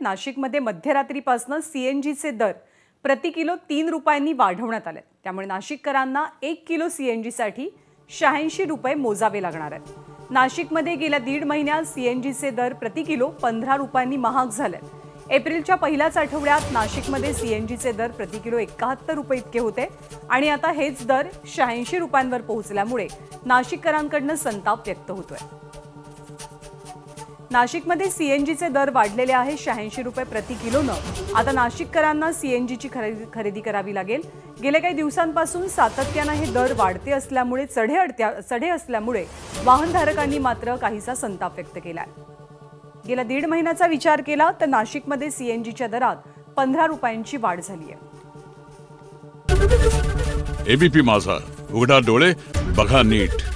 नाशिकमध्ये मध्यरात्रीपासून सीएनजीचे दर प्रति किलो 3 रुपयांनी वाढवण्यात आले। त्यामुळे नाशिककरांना 1 किलो सीएनजीसाठी 86 रुपये मोजावे लागणार आहेत। नाशिकमध्ये गेल्या दीड महिन्यात सीएनजीचे दर प्रति किलो 15 रुपयांनी महाग झाले। एप्रिलच्या पहिल्याच आठवड्यात नाशिकमध्ये सीएनजीचे दर प्रति किलो 71 रुपये इतके होते आणि आता हेच दर 86 रुपयांवर पोहोचल्यामुळे नाशिककरांकडून संताप व्यक्त होतोय। नाशिकमध्ये सीएनजीचे दर वाढलेले आहे 86 रुपये प्रति किलोनं। आता नाशिककरांना सीएनजीची खरेदी करावी लागेल। गेल्या काही दिवसांपासून सातत्याने हे दर वाढते असल्यामुळे चढे असल्यामुळे वाहनधारकांनी मात्र काहीसा संताप व्यक्त केलाय। गेल्या दीड महिन्याचा विचार केला तर नाशिकमध्ये सीएनजीच्या दरात 15 रुपयांची वाढ झाली आहे। एबीपी माझा, उघडा डोळे बघा नीट।